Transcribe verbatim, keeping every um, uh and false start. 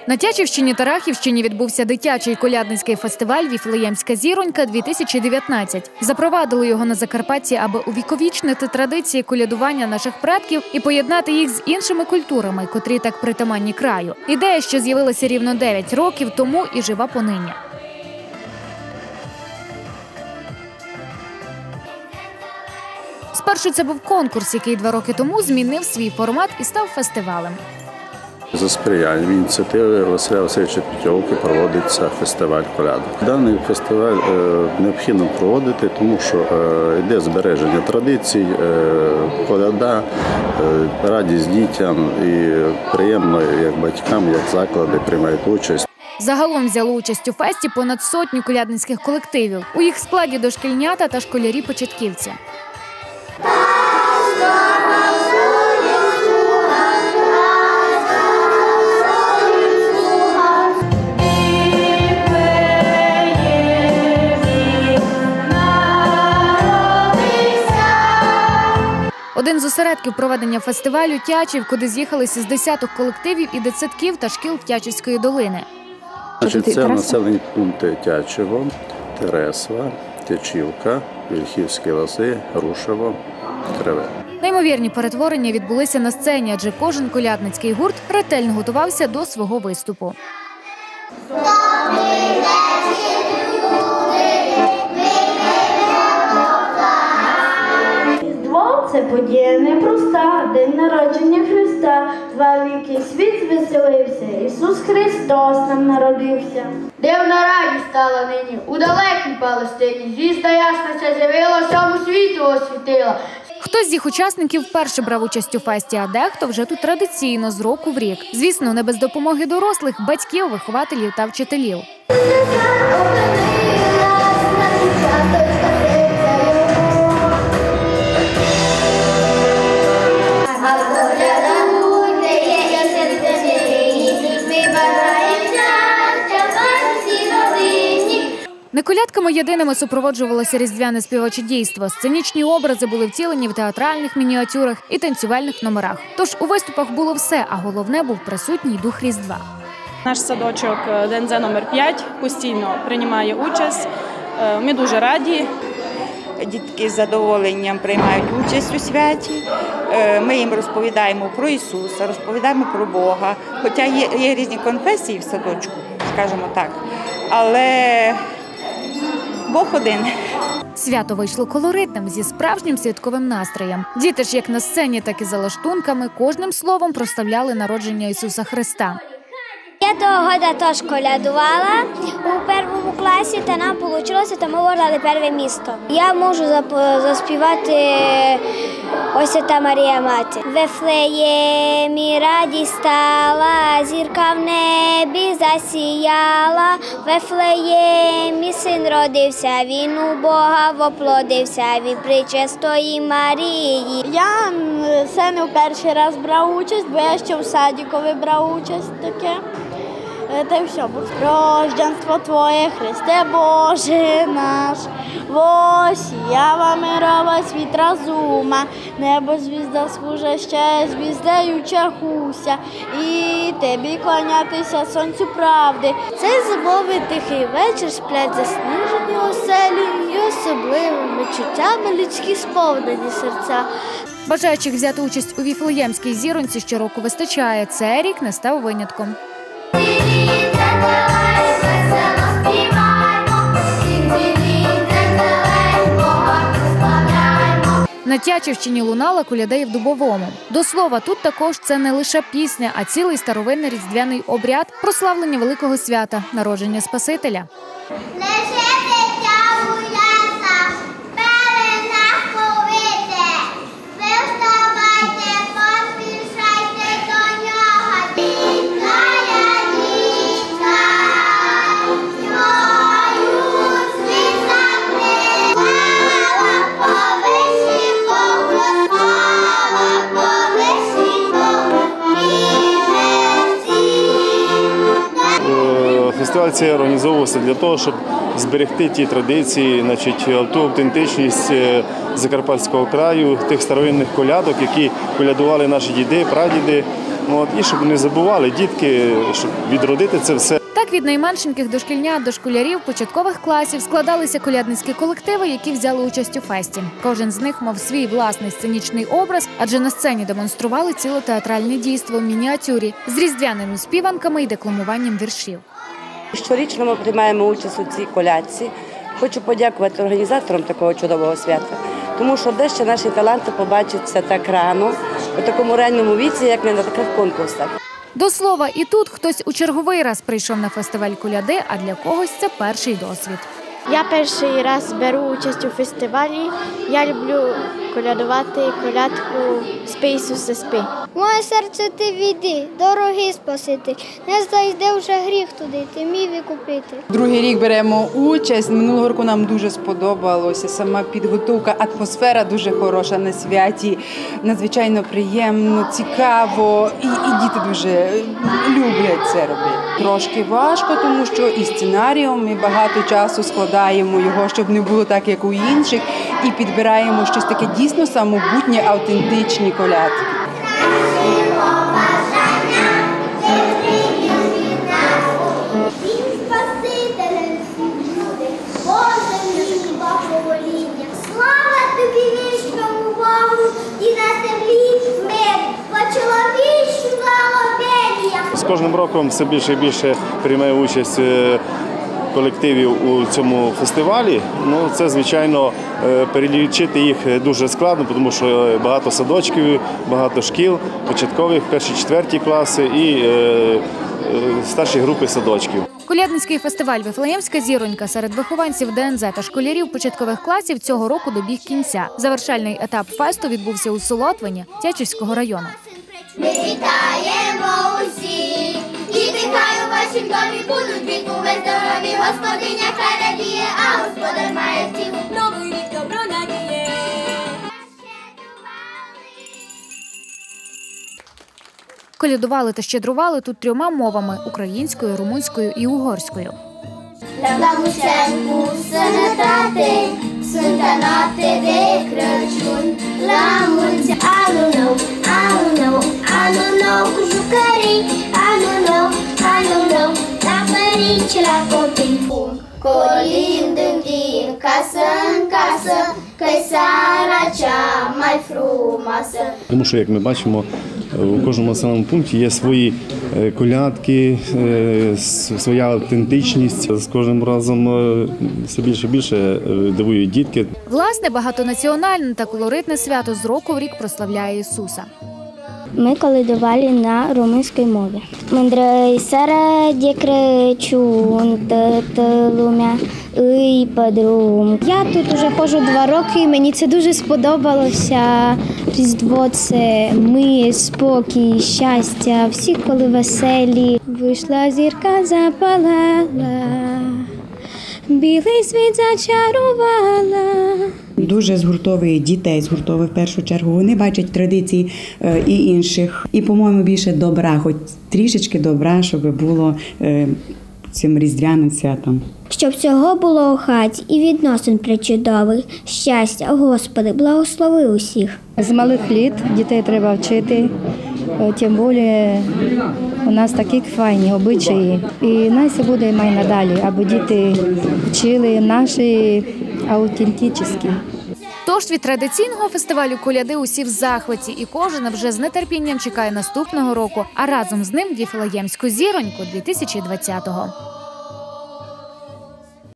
На Тячівщині та Рахівщині відбувся дитячий колядницький фестиваль «Віфлеємська зіронька-дві тисячі дев'ятнадцять». Запровадили його на Закарпатті, аби увіковічнити традиції колядування наших предків і поєднати їх з іншими культурами, котрі так притаманні краю. Ідея, що з'явилася рівно дев'ять років тому і жива понині. Спершу це був конкурс, який два роки тому змінив свій формат і став фестивалем. За сприянням ініціативи Василя Васильовича Петьовки проводиться фестиваль колядок. Даний фестиваль необхідно проводити, тому що йде збереження традицій, коляда, радість дітям і приємно як батькам, як заклади приймають участь. Загалом взяли участь у фесті понад сотню колядницьких колективів. У їх складі дошкільнята та школярі-початківці. Один з осередків проведення фестивалю – Тячів, куди з'їхалися з десяток колективів і дитсадків та шкіл Тячівської долини. Значить, це населені пункти Тячево, Тересва, Тячівка, Вільхівські лази, Грушево, Криве. Неймовірні перетворення відбулися на сцені, адже кожен колядницький гурт ретельно готувався до свого виступу. Це подія непроста, день народження Христа. Два віки світ звеселився, Ісус Христос нам народився. Дивна радість стала нині у далекій Палестині. Звізда ясна ця з'явила, всьому світу освітила. Хтось з їх учасників вперше брав участь у фесті, а дехто вже тут традиційно, з року в рік. Звісно, не без допомоги дорослих, батьків, вихователів та вчителів. Не колядками єдиними супроводжувалося різдвяне співоче дійство. Сценічні образи були втілені в театральних мініатюрах і танцювальних номерах. Тож у виступах було все, а головне – був присутній дух Різдва. Наш садочок Д Н З номер п'ять постійно приймає участь. Ми дуже раді. Дітки з задоволенням приймають участь у святі. Ми їм розповідаємо про Ісуса, розповідаємо про Бога. Хоча є, є різні конфесії в садочку, скажімо так, але Бог один. Свято вийшло колоритним, зі справжнім святковим настроєм. Діти ж як на сцені, так і за лаштунками кожним словом прославляли народження Ісуса Христа. Я того года теж колядувала у першому класі, та нам вийшло, та ми виграли перше місто. Я можу заспівати ось та Марія Мати. В Вифлеємі радість стала, зірка в небі засіяла. В Вифлеємі син родився, він у Бога воплодився від пречистої Марії. Я це не в перший раз брав участь, бо я ще в садікові брав участь таке. Та й все, рожденство Твоє, Христе Боже наш, восіяла мирова світ разума, небо звізда служа ще, звіздею чахуся, і Тобі клонятися сонцю правди. Цей зимовий тихий вечір сплять засніжені оселі і особливими чуттями людські сповнені серця. Бажаючих взяти участь у Віфлеємській зіронці щороку вистачає. Цей рік не став винятком. На Тячівщині лунала коляда і в Дубовому. До слова, тут також це не лише пісня, а цілий старовинний різдвяний обряд прославлення великого свята – народження Спасителя. Фестиваль цей організовувався для того, щоб зберегти ті традиції, значить, ту автентичність Закарпатського краю, тих старовинних колядок, які колядували наші діди, прадіди. От, і щоб не забували дітки, щоб відродити це все. Так від найменшеньких дошкільнят до школярів початкових класів складалися колядницькі колективи, які взяли участь у фесті. Кожен з них мав свій власний сценічний образ, адже на сцені демонстрували ціле театральне дійство в мініатюрі з різдвяними співанками і декламуванням віршів. Щорічно ми приймаємо участь у цій колядці. Хочу подякувати організаторам такого чудового свята, тому що дещо наші таланти побачаться так рано, у такому ранньому віці, як не на таких конкурсах. До слова, і тут хтось у черговий раз прийшов на фестиваль коляди, а для когось це перший досвід. Я перший раз беру участь у фестивалі. Я люблю колядувати колядку «Спи, Ісусе, спи». Моє серце ти віди, дорогий Спаситель, не зайде вже гріх туди, ти мій викупити. Другий рік беремо участь, минулого року нам дуже сподобалося, сама підготовка, атмосфера дуже хороша на святі, надзвичайно приємно, цікаво і, і діти дуже люблять це робити. Трошки важко, тому що і сценарієм ми багато часу складаємо його, щоб не було так, як у інших, і підбираємо щось таке дійсно самобутнє, автентичні колядки. Слава тобі вічному Богу і на землі мир, по-чоловічу благоденія. З кожним роком все більше і більше приймає участь колективів у цьому фестивалі. Ну, це, звичайно, перелічити їх дуже складно, тому що багато садочків, багато шкіл, початкових, перші, четверті класи і е, старші групи садочків. Колядницький фестиваль «Вифлеємська зіронька» серед вихованців Де Ен Зет та школярів початкових класів цього року добіг кінця. Завершальний етап фесту відбувся у Солотвині Тячівського району. Ми вітаємо усіх, діти хай у вашім домі будуть віку ви здорові, Господиня хай радіє, а Господар має втіху. Новий рік добро надіє. Колядували та щедрували тут трьома мовами – українською, румунською і угорською. La mulți ani cu sănătate, Sfânta noapte de Crăciun. La mulți ani, anul nou, anul nou, anul nou cu jucării, anul nou, anul nou, la părinți și la copii. Colindând din casă în casă, că-i seara cea mai frumoasă. Тому що, як ми бачимо, у кожному населеному пункті є свої колядки, своя автентичність. З кожним разом все більше і більше дивують дітки. Власне, багатонаціональне та колоритне свято з року в рік прославляє Ісуса. Ми колядували на румунській мові. Mândră-i seara de Crăciun, toată lumea îi pe drum. Я тут уже ходжу два роки, мені це дуже сподобалося. Різдво – це мир, спокій, щастя, всі коли веселі. Вийшла зірка, запалала, білий світ зачарувала. Дуже згуртовує дітей, згуртовує в першу чергу. Вони бачать традиції і інших. І, по-моєму, більше добра, хоч трішечки добра, щоб було цим різдвяним святом. Щоб всього було у хаті і відносин причудових, щастя, Господи, благослови усіх. З малих літ дітей треба вчити, тим більше у нас такі файні обичаї. І най це буде і май надалі, аби діти вчили наші автентичні. Тож від традиційного фестивалю коляди усі в захваті, і кожен вже з нетерпінням чекає наступного року, а разом з ним Віфлеємську зіроньку дві тисячі двадцятого.